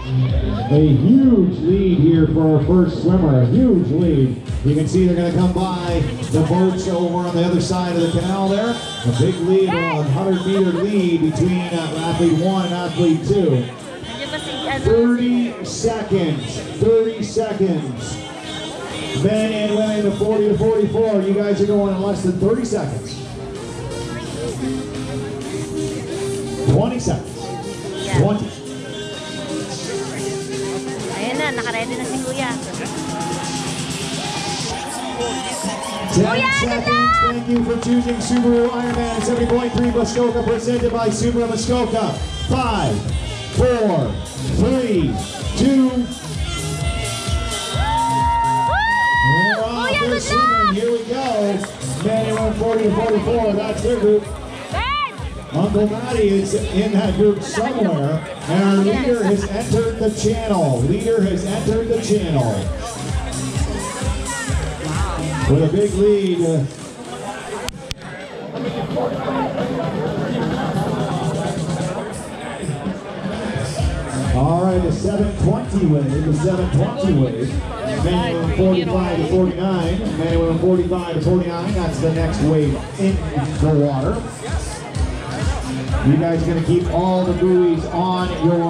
A huge lead here for our first swimmer, a huge lead. You can see they're going to come by the boats over on the other side of the canal there. A big lead, a 100-meter lead between athlete 1 and athlete 2. 30 seconds, 30 seconds. Men and women of 40 to 44, you guys are going in less than 30 seconds. 20 seconds. 20. Ayan na, naka-ready na si Kuya. 10 seconds. Thank you for choosing Subaru Ironman 70.3 Muskoka, presented by Subaru Muskoka. 5, 4, 3, 2. They're off, they're swimming. Here we go. Men and women 40 to 44. That's their group. Uncle Matty is in that group somewhere, and our leader has entered the channel. Leader has entered the channel. With a big lead. All right, the 720 wave, the 720 wave. Men and women 45 to 49. Men and women 45 to 49. That's the next wave in the water. You guys are going to keep all the buoys on your